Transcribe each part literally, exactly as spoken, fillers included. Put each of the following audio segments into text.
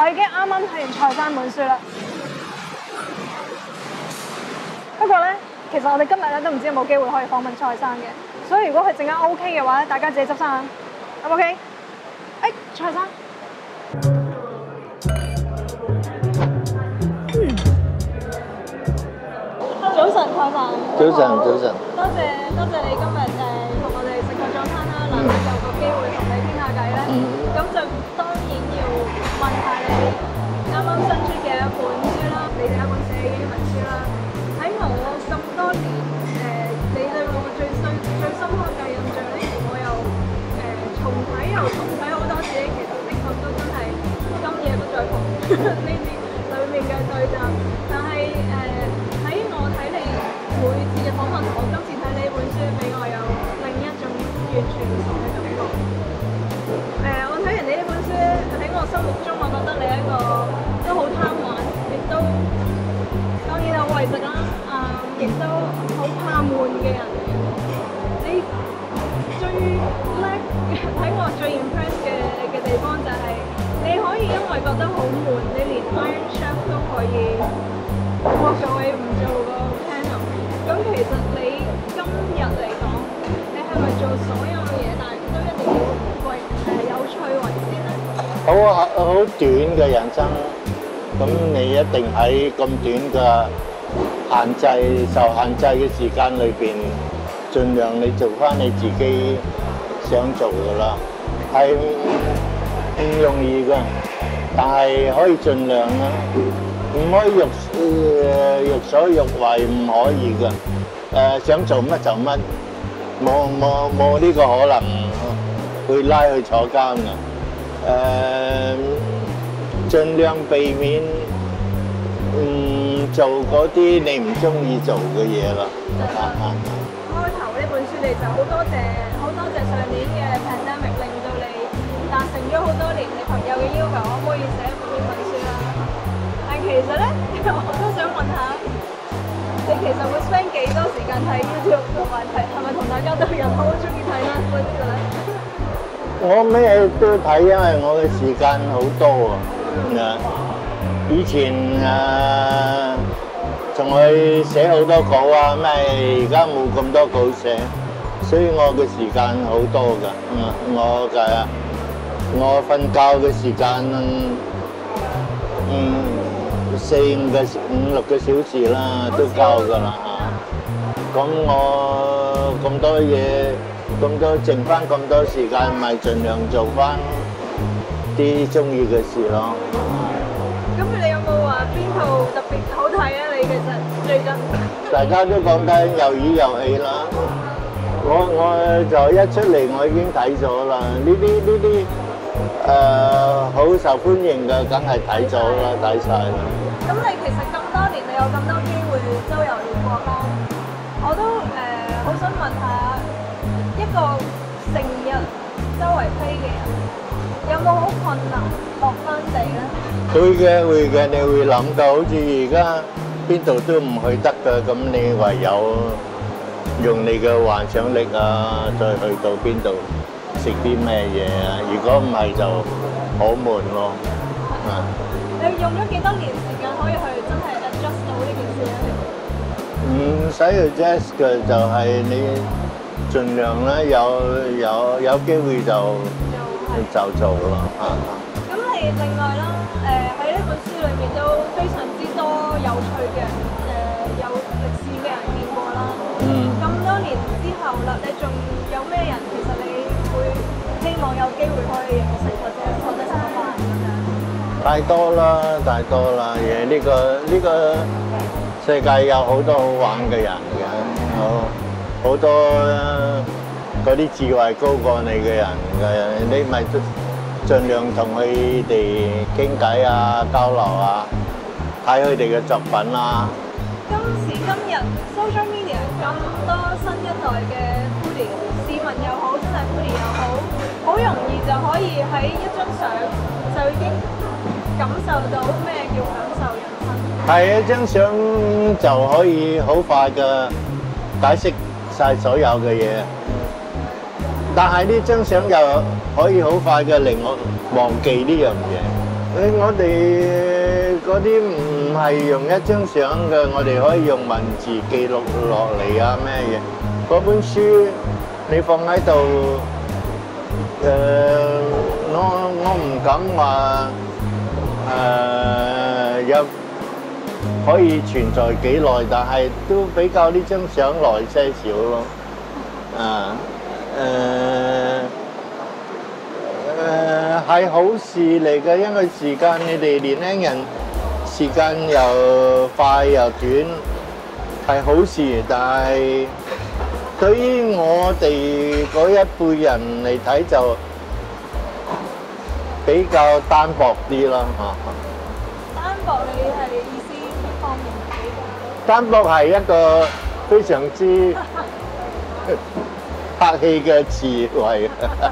已經啱啱睇完蔡生本書啦。不過咧，其實我哋今日咧都唔知有冇機會可以訪問蔡生嘅，所以如果佢陣間 OK 嘅話咧，大家自己執生啊。O K？ 誒，蔡生。早晨，蔡生。 早晨，早晨。 多謝多謝你今日誒同我哋食個早餐啦，難得有個機會同你傾下偈咧。咁就當然要問下你啱啱新出嘅一本書啦，你哋一本寫嘅英文書啦。喺我咁多年誒，你對我最深最深刻嘅印象咧，我又誒重睇又重睇好多次，其實的確都真係今夜不再逢呢啲裡面嘅對答，但係誒。每次嘅訪問同我今次睇呢本書，俾我有另一種完全唔同嘅感覺。誒、呃，我睇完你呢本書喺我心目中，我覺得你係一個都好貪玩，亦都當然好為食啦，啊、呃，亦都好怕悶嘅人。你最叻睇我最 impress 嘅嘅地方就係、是、你可以因為覺得好悶，你連 Iron Chef 都可以walk away唔做個 panel。咁其實你今日嚟講，你係咪做所有嘢，但係都一定要為誒有趣為先咧？ 好啊，好短嘅人生，咁你一定喺咁短嘅限制、受限制嘅時間裏邊，盡量你做翻你自己想做嘅啦，係唔容易嘅，但係可以盡量啦。唔可以欲誒欲所欲為，唔可以嘅。誒、呃、想做乜就乜，冇冇冇呢個可能會拉去坐監嘅。誒、呃，盡量避免唔、嗯、做嗰啲你唔中意做嘅嘢啦。 開頭呢本書你就好多謝好多謝上年嘅 pandemic 令到你達成咗好多年你朋友嘅要求，可唔可以寫一本呢本書啦？其實咧，我都想問下，你其實會 spend 幾多時間睇 YouTube 同埋睇，係咪同大家都有好中意睇 Netflix 嘅咧？ 我咩都睇，因為我嘅時間好多啊。啊，以前啊，仲去寫好多稿啊，咩而家冇咁多稿寫，所以我嘅時間好多㗎。我嘅我瞓覺嘅時間，嗯。四五個五六個小時啦，都夠㗎啦嚇。咁我咁多嘢，咁多剩翻咁多時間，咪盡量做翻啲中意嘅事咯。 咁你有冇話邊套特別好睇啊？你其實最近大家都講緊魷魚遊戲啦，我我就一出嚟我已經睇咗啦。呢啲呢啲誒好受歡迎嘅，梗係睇咗啦，睇晒啦。 咁你其實咁多年，你有咁多機會周遊列國啦，我都誒好、呃、想問下一個成日周圍飛嘅人，有冇好困難落翻地咧？ 會嘅會嘅，你會諗到好似而家邊度都唔去得㗎，咁你唯有用你嘅幻想力啊，再去到邊度食啲咩嘢啊？如果唔係就好悶咯，啊！ 你用咗幾多年時間可以去真係 adjust 到呢件事咧？ 唔使 adjust 嘅，就係你盡量咧有有有機會就就做咯嚇。 咁你另外啦，誒喺呢本書裏面都非常之多有趣嘅誒有歷史嘅人見過啦。嗯。咁多年之後啦，你仲有咩人其實你會希望有機會可以認識或者或者參觀咁樣？ 太多啦，太多啦嘢！呢個呢個世界有好多好玩嘅人嘅，好好多嗰啲智慧高過你嘅人嘅，你咪盡量同佢哋傾偈啊、交流啊，睇佢哋嘅作品啊。 今時今日 social media 咁多新一代嘅 foodie 市民又好，真係 foodie 又好，好容易就可以喺一張相就已經感受到咩叫享受人生。係一張相就可以好快嘅解釋晒所有嘅嘢，但係呢張相又可以好快嘅令我忘記呢樣嘢。 誒，我哋嗰啲唔係用一張相嘅，我哋可以用文字記錄落嚟啊咩嘢。嗰本書你放喺度，誒，我我唔敢話誒有可以存在幾耐，但係都比較呢張相耐些少咯。啊，誒。誒係好事嚟嘅，因為時間你哋年輕人時間又快又短，係好事。但係對於我哋嗰一輩人嚟睇就比較單薄啲啦嚇。 單薄你係意思邊方面比較？ 單薄係一個非常之客氣嘅詞彙。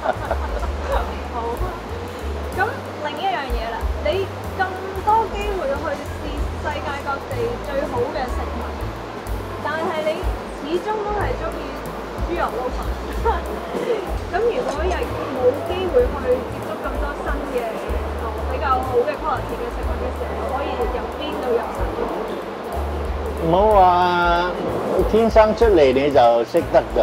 咁另一樣嘢啦，你咁多機會去試世界各地最好嘅食物，但係你始終都係中意豬油撈飯。咁如果又冇機會去接觸咁多新嘅比較好嘅 quality 嘅食物嘅時候，可以由邊度入手？ 冇話天生出嚟你就識得㗎，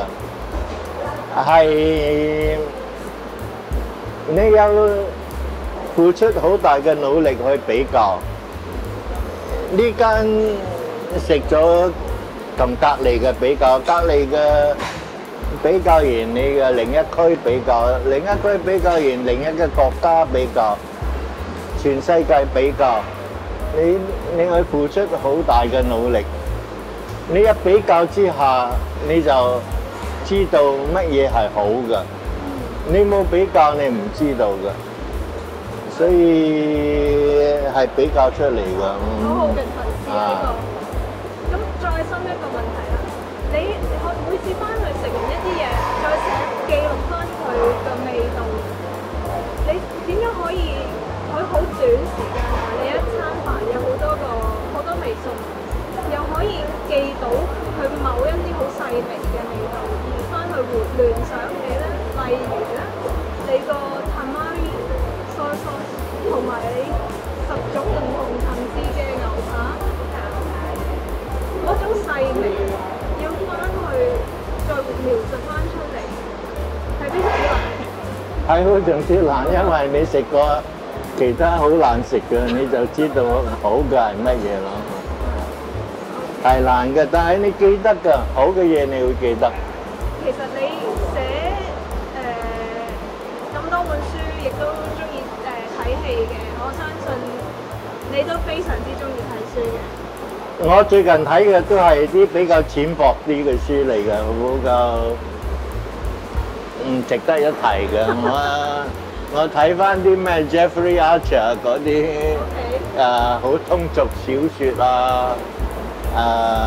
係你有付出好大嘅努力去比較，呢間食咗同隔離嘅比較，隔離嘅比較完你嘅另一區比較，另一區比較完另一個國家比較，全世界比較，你你去付出好大嘅努力，你一比較之下你就知道乜嘢係好嘅，你冇比較你唔知道嘅。所以係比較出嚟㗎。 好好嘅提示呢個。咁再深一個問題啦，你每次翻去食完一啲嘢，再寫記錄翻佢嘅味道，你點樣可以喺好短時間內，你一餐飯有好多個好多味餸，又可以記到佢某一啲好細微嘅味道，而翻去會聯想起咧，例如咧，你個 tamari soy sauce 同埋你十種唔同層次嘅牛扒，嗰種細微要翻去再描述翻出嚟，係非常之難。 係非常之難，因為你食過其他好難食嘅，你就知道好嘅係乜嘢咯。係難嘅，但係你記得㗎，好嘅嘢你會記得。 其實你寫誒咁多本書，亦都中意誒睇戲嘅，我相信你都非常之中意睇書嘅。 我最近睇嘅都係啲比較淺薄啲嘅書嚟嘅，比較唔值得一提嘅。我我睇翻啲咩 Jeffrey Archer 嗰啲誒好通俗小説啊，誒、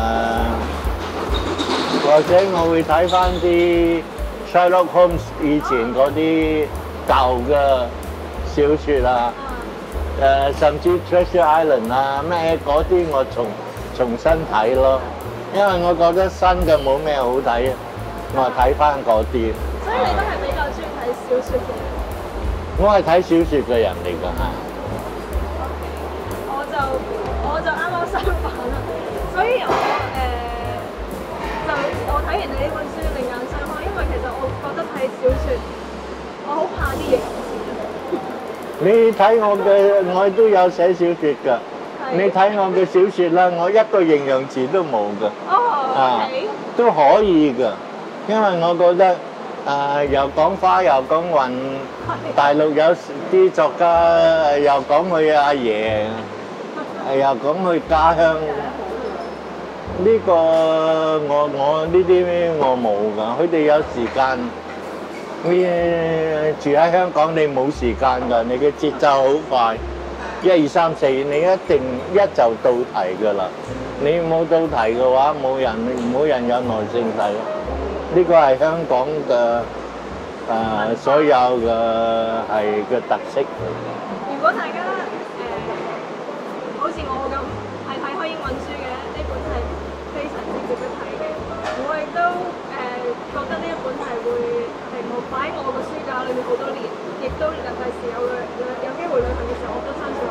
或者我會睇翻啲 Sherlock Holmes 以前嗰啲舊嘅小説啊，誒、甚至 Treasure Island 啊咩嗰啲我重重新睇咯，因為我覺得新嘅冇咩好睇，我睇翻嗰啲。 所以你都係比較中意睇小説嘅。 我係睇小説嘅人嚟㗎，係。 我就我就啱啱相反啦，所以我誒、就我睇完你呢本書另眼相看，因為其實我覺得睇小説，我好怕啲形容詞。 你睇我嘅，我都有寫小説㗎。你睇我嘅小説啦，我一個形容詞都冇㗎。 哦， 啊 OK， 都可以㗎，因為我覺得誒、又講花又講雲，大陸有啲作家又講佢阿爺，又講佢家鄉。呢、個我我呢啲我冇㗎，佢哋有時間。你住喺香港，你冇時間㗎，你嘅節奏好快，一二三四，你一定一就到題㗎啦。你冇到題嘅話，冇人冇人有耐性睇。呢個係香港嘅誒、所有嘅係嘅特色。 如果大家誒、好似我咁係睇開英文書嘅，呢本係非常之值得睇嘅。我亦都誒、覺得呢一本係會係我擺喺我個書架裏面好多年，亦都第時有旅有有機會旅行嘅時候，我都相信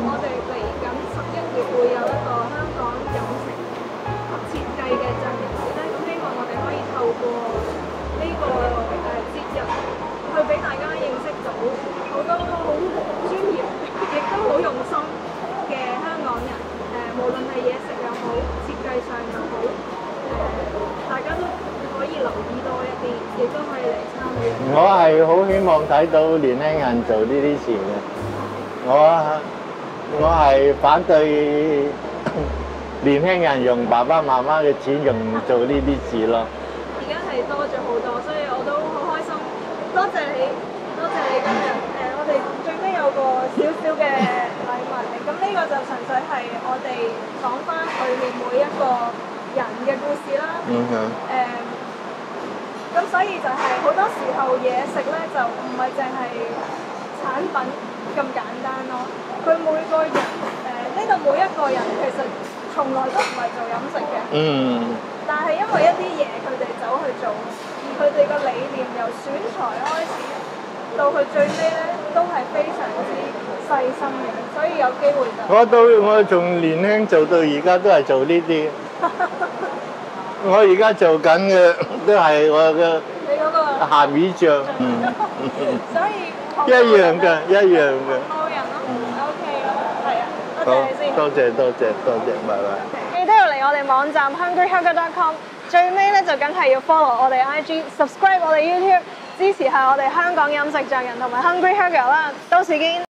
我哋嚟緊十一月會有一個香港飲食設計嘅匠人節咧，咁希望我哋可以透過呢個誒節日去俾大家認識到好多好專業，亦都好用心嘅香港人。誒、無論係嘢食又好，設計上又好，誒、大家都可以留意多一啲，亦都可以嚟參與。 我係好希望睇到年輕人做呢啲事嘅。我我係反對年輕人用爸爸媽媽嘅錢用做呢啲事咯。 而家係多咗好多，所以我都好開心。多謝你，多謝你今日誒，我哋最尾有個少少嘅禮物嚟。咁呢個就純粹係我哋講翻裏面每一個人嘅故事啦。 嗯哼。 誒，咁所以就係好多時候嘢食咧，就唔係淨係產品咁簡單咯。佢每個人誒，呢度每一個人其實從來都唔係做飲食嘅。 嗯。 但係因為一啲嘢佢哋走去做，而佢哋個理念由選材開始到佢最尾咧，都係非常之細心嘅，所以有機會就我到我從年輕做到而家都係做呢啲。我而家做緊嘅都係我嘅你嗰個鹹魚醬。嗯。 所以一樣嘅，一樣嘅。 冇人咯，OK 咯，係啊，多好謝你先。 多謝多謝多謝，拜拜。 記得要嚟我哋網站 hungry hugger dot com， 最尾咧就梗係要 follow 我哋 I G、subscribe 我哋 YouTube， 支持下我哋香港飲食匠人同埋 Hungry Hugger 啦，到時見。